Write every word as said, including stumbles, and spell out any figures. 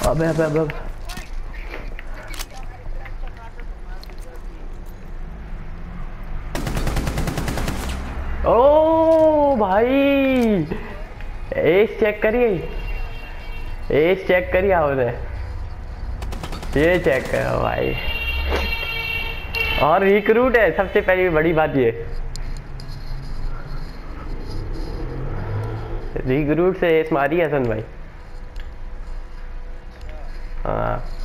अबे अबे अबे ओ भाई, एस चेक करिए, एस चेक करिए आपने, ये चेक करो भाई। और रिक्रूट है सबसे पहली बड़ी बात, ये रिक्रूट से एस मारी हसन भाई। हाँ